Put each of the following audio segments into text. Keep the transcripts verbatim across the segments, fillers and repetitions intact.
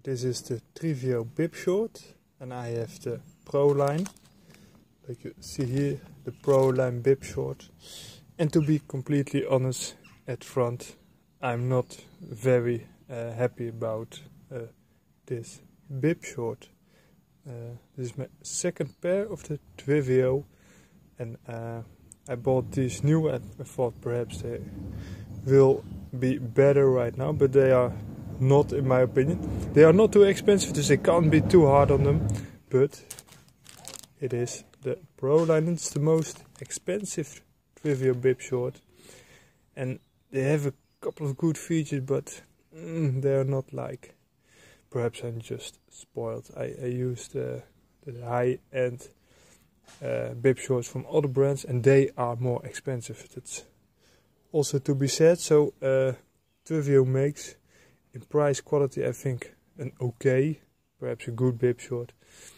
this is the Trivio bib short, and I have the Pro line. Like you see here, the Pro line bib short. And to be completely honest, at front, I'm not very uh, happy about uh, this bib short. Uh, this is my second pair of the Trivio, and uh, I bought these new and I thought perhaps they will be better right now, but they are not, in my opinion. They are not too expensive, so they can't be too hard on them, but it is the Pro line. It's the most expensive Trivio bib short, and they have a couple of good features, but mm, they are not like, perhaps I'm just spoiled. I, I used uh, the high-end uh, bib shorts from other brands, and they are more expensive. That's also to be said. So uh, Trivio makes, in price quality, I think an okay, perhaps a good bib short,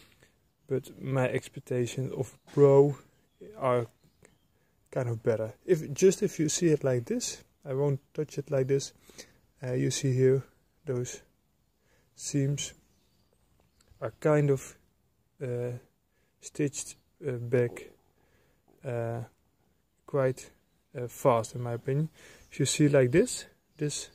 but my expectations of Pro are kind of better. If just if you see it like this, I won't touch it like this. Uh, you see here those seams are kind of uh, stitched uh, back uh, quite uh, fast, in my opinion. If you see like this, this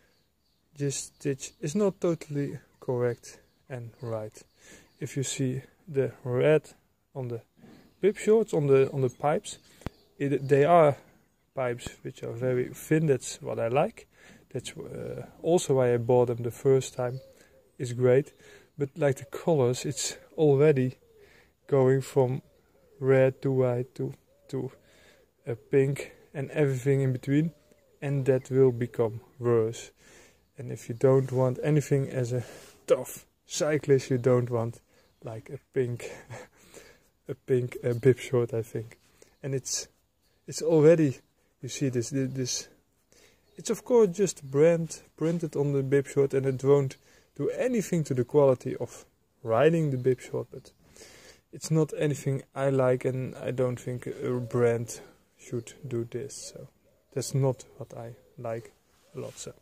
this stitch is not totally correct and right. If you see the red on the bib shorts, on the on the pipes, it, they are pipes which are very thin. That's what I like. That's uh, also why I bought them the first time. It's great, but like the colors, it's already going from red to white to to a pink and everything in between, and that will become worse. And if you don't want anything as a tough cyclist, you don't want like a pink a pink uh, bib short, I think. And it's it's already, you see this this it's of course just brand printed on the bib short, and it won't do anything to the quality of riding the bib short, but it's not anything I like, and I don't think a brand should do this. So that's not what I like a lot. So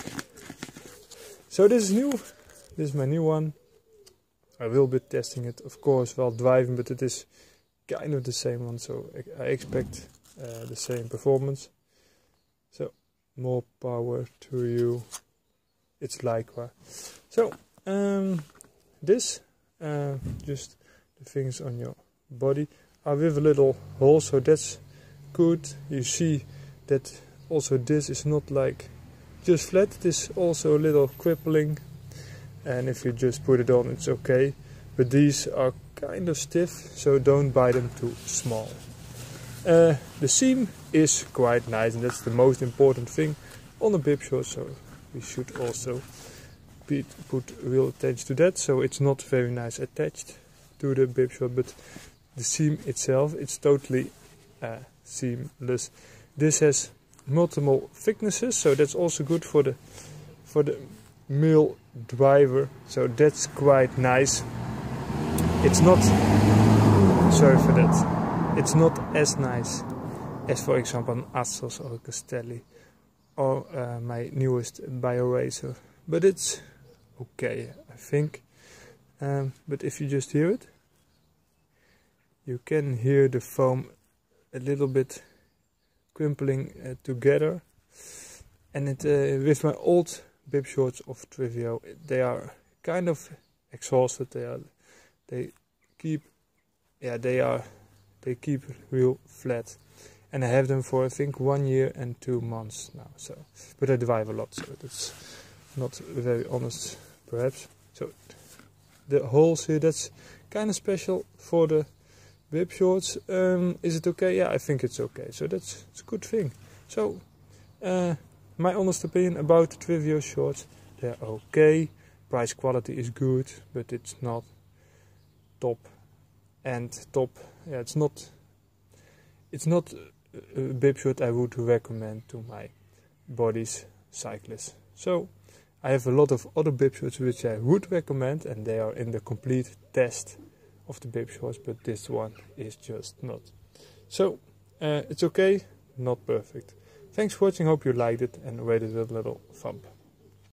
so this is new. This is my new one. I will be testing it, of course, while driving, but it is kind of the same one, so I expect uh, the same performance. So more power to you. It's Lycra. So um, this, uh, just the things on your body are with a little hole, so that's good. You see that also this is not like just flat, it is also a little crippling, and if you just put it on, it's okay. But these are kind of stiff, so don't buy them too small. Uh, the seam is quite nice, and that's the most important thing on a bib short, so we should also be, put real attention to that. So it's not very nice attached to the bib short, but the seam itself, it's totally uh, seamless. This has multiple thicknesses, so that's also good for the for the male driver, so that's quite nice. It's not, sorry for that, it's not as nice as, for example, an Assos or a Castelli or uh, my newest BioRacer, but it's okay, I think. Um, but if you just hear it, you can hear the foam a little bit crimpling uh, together, and it uh, with my old bib shorts of Trivio, they are kind of exhausted. They are, they keep, yeah, they are, they keep real flat, and I have them for I think one year and two months now. So, but I drive a lot, so that's not very honest, perhaps. So the holes here, that's kind of special for the bib shorts. Um, is it okay? Yeah, I think it's okay. So that's it's a good thing. So. Uh, My honest opinion about the Trivio shorts, they're okay. Price quality is good, but it's not top and top. Yeah, it's not. It's not a bib short I would recommend to my bodies cyclists. So I have a lot of other bib shorts which I would recommend, and they are in the complete test of the bib shorts, but this one is just not. So uh, it's okay, not perfect. Thanks for watching, hope you liked it and rate it with a little thumb.